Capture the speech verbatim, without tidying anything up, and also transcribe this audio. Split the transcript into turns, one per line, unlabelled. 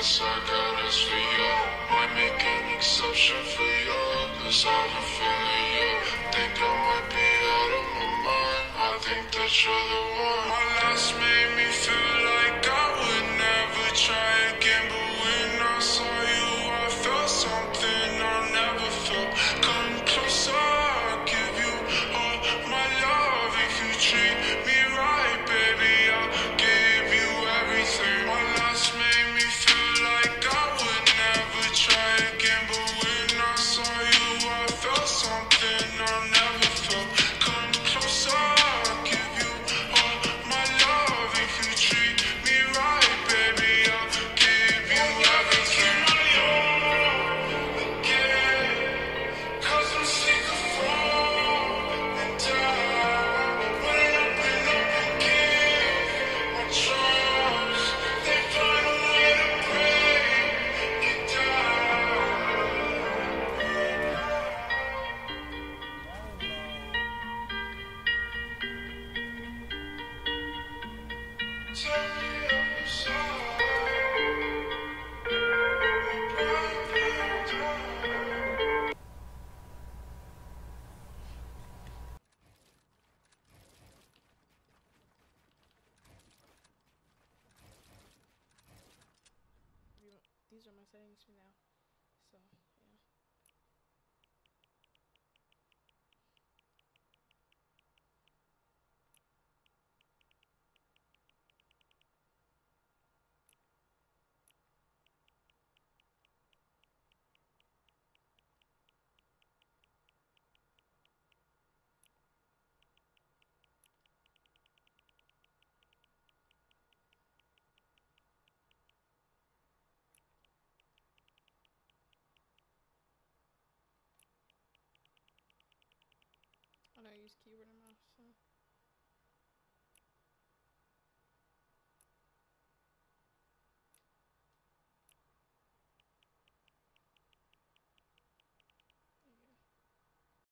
us, I got us for you. Might make an exception for you, cause I've been feeling you. Think I might be out of my mind, I think that you're the one. My last made me feel like I would never try again, but when I saw you, I felt something I never felt. Come closer, I'll give you all my love. If you treat me right, baby, I'll give you everything. My last made me feel like I would never try again, but when I saw you, I felt something I never felt. Come closer, I'll give you all my love. If you treat me right, baby, I'll give you everything. Again, cause I'm sick of falling down. When I've been up and give my trust, they find a way to break it down. Tell me I'm sorry.
These are my settings for now. So, yeah. I know I use keyboard and mouse, so.